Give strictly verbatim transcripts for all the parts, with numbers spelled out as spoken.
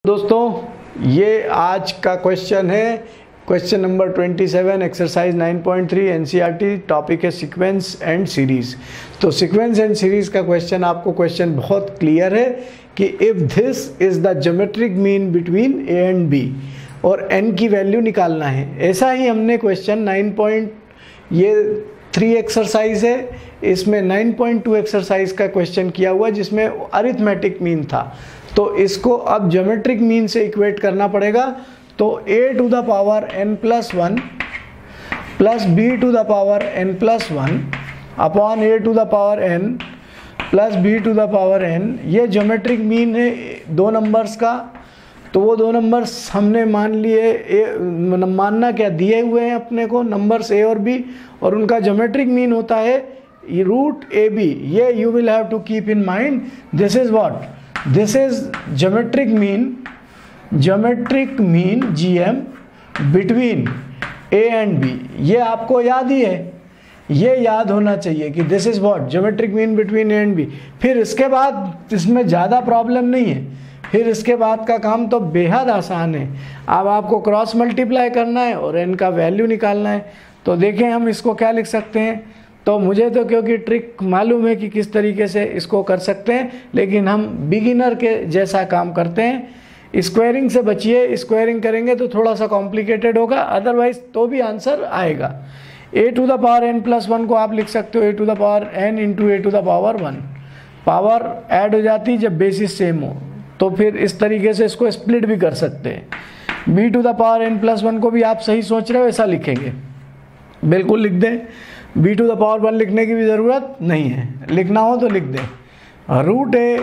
दोस्तों ये आज का क्वेश्चन है, क्वेश्चन नंबर सत्ताईस, एक्सरसाइज नौ पॉइंट थ्री एनसीईआरटी, टॉपिक है सीक्वेंस एंड सीरीज। तो सीक्वेंस एंड सीरीज का क्वेश्चन आपको क्वेश्चन बहुत क्लियर है कि if this is the geometric mean between A and B और एन की वैल्यू निकालना है। ऐसा ही हमने क्वेश्चन नाइन पॉइंट ये थ्री एक्सरसाइज है, इसमें नाइन पॉइंट टू एक्सरसाइज का क्वेश्चन किया हुआ जिसमें अरिथमेटिक मीन था। तो इसको अब ज्योमेट्रिक मीन से इक्वेट करना पड़ेगा। तो a to the power n plus one plus B to the power n plus one upon A to the power n plus B to the power n, ये geometric mean है दो numbers का। तो वो दो नंबर्स हमने मान लिए, ए मानना क्या दिए हुए हैं अपने को नंबर्स a और b, और उनका ज्योमेट्रिक मीन होता है रूट ए बी। ये you will have to keep in mind, this is what, this is geometric mean, geometric mean GM between A and B. ये आपको याद ही है, ये याद होना चाहिए कि this is what geometric mean between A and B. फिर इसके बाद इसमें ज़्यादा प्रॉब्लम नहीं है, फिर इसके बाद का काम तो बेहद आसान है। अब आपको क्रॉस मल्टीप्लाई करना है और एन का वैल्यू निकालना है। तो देखें हम इसको क्या लिख सकते हैं। तो मुझे तो क्योंकि ट्रिक मालूम है कि किस तरीके से इसको कर सकते हैं, लेकिन हम बिगिनर के जैसा काम करते हैं। स्क्वायरिंग से बचिए, स्क्वायरिंग करेंगे तो थोड़ा सा कॉम्प्लिकेटेड होगा, अदरवाइज तो भी आंसर आएगा। A to the power N plus one को आप लिख सकते हो A to the power N into A to the power one. Power add हो जाती है जब बेसिस सेम हो, तो फिर इस तरीके से इसको स्प्लिट भी कर सकते हैं। B to the power N plus one को भी आप सही सोच रहे हो, ऐसा लिखेंगे, बिल्कुल लिख दें। B to the power one लिखने की भी ज़रूरत नहीं है, लिखना हो तो लिख दें रूट ए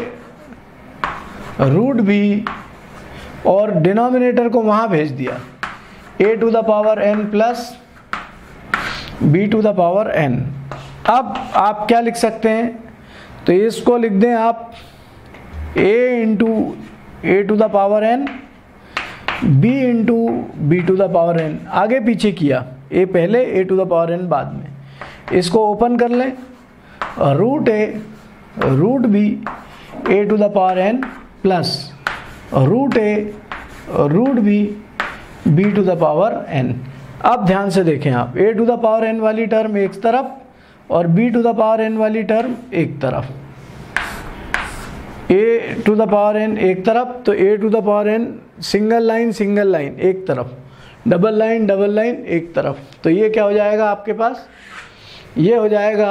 रूट बी और डिनोमिनेटर को वहाँ भेज दिया A to the power N plus B to the power N. अब आप क्या लिख सकते हैं, तो इसको लिख दें आप A into A to the power N B into B to the power N. आगे पीछे किया, ए पहले A to the power N बाद में। इसको ओपन कर लें, root A root B A to the power N plus root A root B B to the power N. अब ध्यान से देखें आप, A to the power N वाली टर्म एक तरफ और B to the power N वाली टर्म एक तरफ। A to the power N एक तरफ, तो A to the power N single line single line एक तरफ, डबल लाइन डबल लाइन एक तरफ। तो ये क्या हो जाएगा आपके पास, ये हो जाएगा।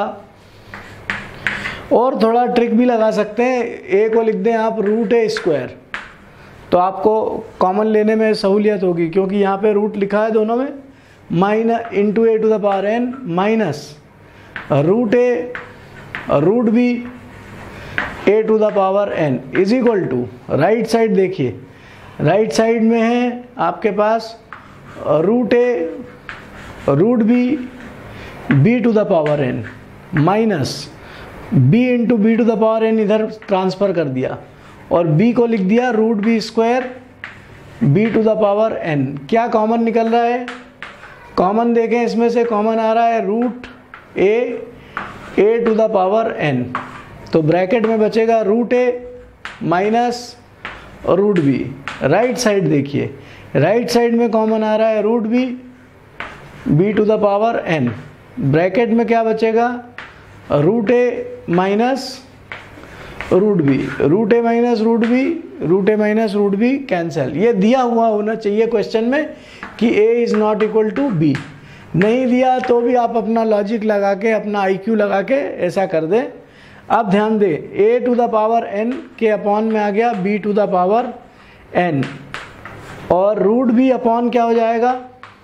और थोड़ा ट्रिक भी लगा सकते हैं, ए को लिख दें आप रूट ए स्क्वायर, तो आपको कॉमन लेने में सहूलियत होगी, क्योंकि यहाँ पे रूट लिखा है दोनों में, minus into A to the power N minus root A root B A to the power N is equal to, right side देखिए, राइट साइड में है आपके पास root A root B B to the power N minus B into B to the power N, इधर transfer कर दिया और b को लिख दिया root B square B to the power n। क्या कॉमन निकल रहा है, कॉमन देखें, इसमें से कॉमन आ रहा है root a a to the power n। तो ब्रैकेट में बचेगा root a minus root B. Right side देखिए, राइट साइड में कॉमन आ रहा है root B B to the power n। Bracket में क्या बचेगा, root A minus root B, root A minus root B, root A minus root B cancel. ये दिया हुआ होना चाहिए क्वेश्चन में कि a is not equal to be. नहीं दिया तो भी आप अपना लॉजिक लगा के, अपना आई क्यू लगा के ऐसा कर दें। अब ध्यान दें, a to the power n के अपॉन में आ गया b to the power n, और रूट b अपॉन क्या हो जाएगा,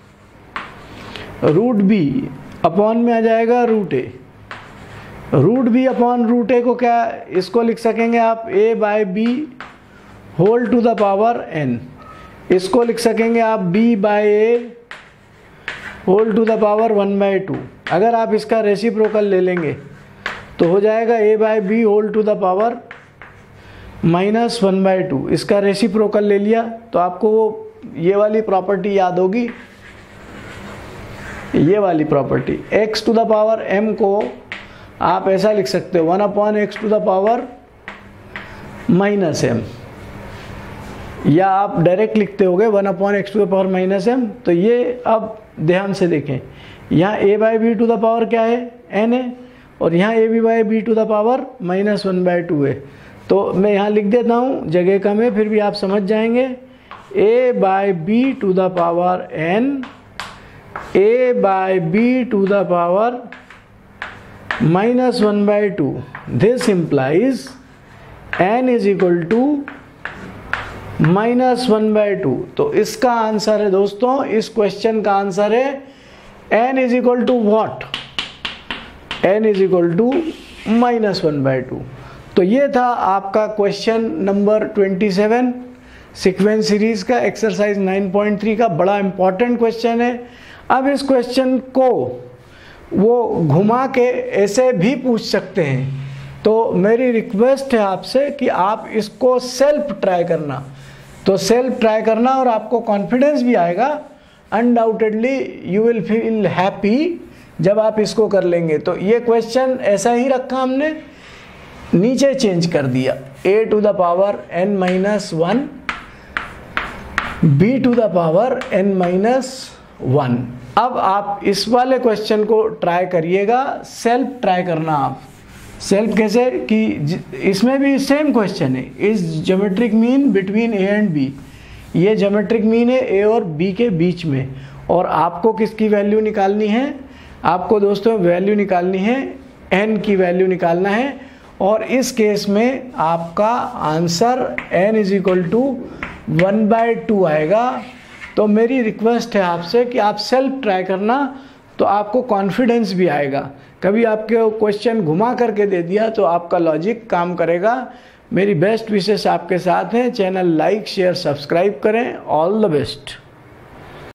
रूट b अपॉन में आ जाएगा root A. Root B upon root A को क्या, इसको लिख सकेंगे आप a by B whole to the power n। इसको लिख सकेंगे आप b by A whole to the power one by two. अगर आप इसका रेसिप्रोकल ले लेंगे तो हो जाएगा a by B whole to the power minus one by two. इसका रेसिप्रोकल ले लिया तो आपको वो ये वाली प्रॉपर्टी याद होगी, ये वाली property. x to the power m को आप ऐसा लिख सकते हो one upon X to the power minus M. या आप डायरेक्ट लिखते होगे one upon X to the power minus M. तो ये अब ध्यान से देखें, यहाँ A by B to the power क्या है, एन है, और यहाँ A B by B to the power minus one by two है। तो मैं यहाँ लिख देता हूँ, जगह कम है फिर भी आप समझ जाएंगे, A by B to the power N, A by B to the power minus one by two. This implies N is equal to minus one by two. तो इसका आंसर है दोस्तों, इस क्वेश्चन का आंसर है n is equal to what, n is equal to minus one by two. तो ये था आपका question number twenty seven sequence series का, एक्सरसाइज नाइन पॉइंट थ्री का। बड़ा इंपॉर्टेंट क्वेश्चन है। अब इस क्वेश्चन को वो घुमा के ऐसे भी पूछ सकते हैं। तो मेरी रिक्वेस्ट है आपसे कि आप इसको सेल्फ ट्राई करना। तो सेल्फ ट्राई करना और आपको कॉन्फिडेंस भी आएगा, undoubtedly you will feel happy जब आप इसको कर लेंगे। तो ये क्वेश्चन ऐसा ही रखा हमने, नीचे चेंज कर दिया, a to the power n minus one, b to the power n minus one. अब आप इस वाले क्वेश्चन को ट्राई करिएगा, सेल्फ ट्राई करना आप। सेल्फ कैसे कि इसमें भी सेम क्वेश्चन है, is geometric mean between A and B. ये ज्योमेट्रिक मीन है ए और बी के बीच में, और आपको किसकी वैल्यू निकालनी है, आपको दोस्तों वैल्यू निकालनी है, एन की वैल्यू निकालना है। और इस केस में आपका answer n is equal to one by two आएगा। तो मेरी रिक्वेस्ट है आपसे कि आप सेल्फ ट्राई करना, तो आपको कॉन्फिडेंस भी आएगा। कभी आपके क्वेश्चन घुमा करके दे दिया तो आपका लॉजिक काम करेगा। मेरी बेस्ट विशेष आपके साथ हैं। चैनल लाइक शेयर सब्सक्राइब करें। All the best.